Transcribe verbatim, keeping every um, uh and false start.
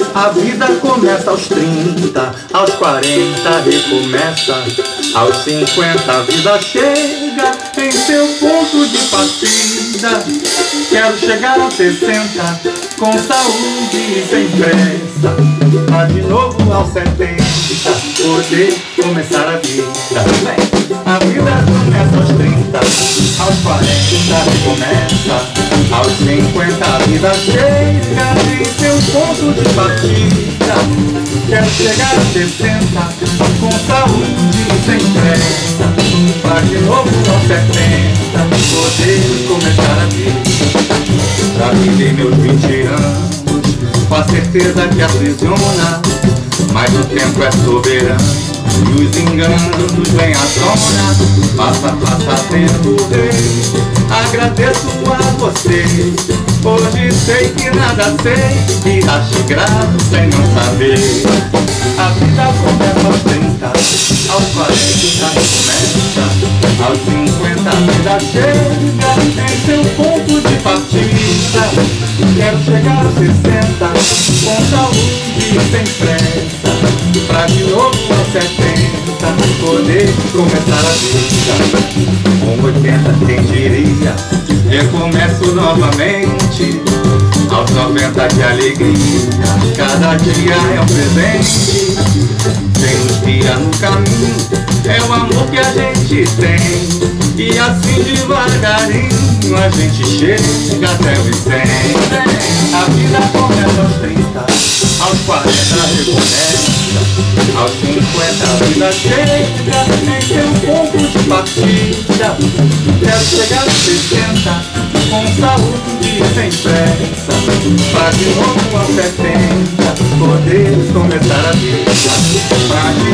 A vida começa aos trinta, aos quarenta recomeça, aos cinquenta a vida chega em seu ponto de partida. Quero chegar aos sessenta com saúde e sem pressa, pra de novo aos setenta poder começar a vida. A vida começa aos trinta, aos quarenta recomeça, aos cinquenta a vida chega em seu ponto de partida. Quero chegar aos sessenta com saúde e sem pressa, pra de novo aos setenta poder começar a vida. Já vivi meus vinte anos com a certeza que aprisiona, mas o tempo é soberano e os enganos nos vêm à tona. Passa, passa tempo, rei, agradeço a você. Hoje sei que nada sei e acho grato sem não saber. A vida começa aos trinta, aos quarenta recomeça, aos cinquenta a vida chega em seu ponto de partida. Quero chegar aos sessenta com saúde e sem pressa, pra de novo aos setenta poder começar a vida. Com oitenta quem diria, recomeço novamente. Aos noventa de alegria, cada dia é um presente. Tem uns dias no caminho, é o amor que a gente tem, e assim devagarinho a gente chega até os cem. A vida começa aos trinta, aos quarenta recomeça, aos cinquenta a vida chega em seu ponto de partida. Quero chegar aos sessenta com saúde e sem pressa, pra de novo aos setenta poder começar a vida. Pra de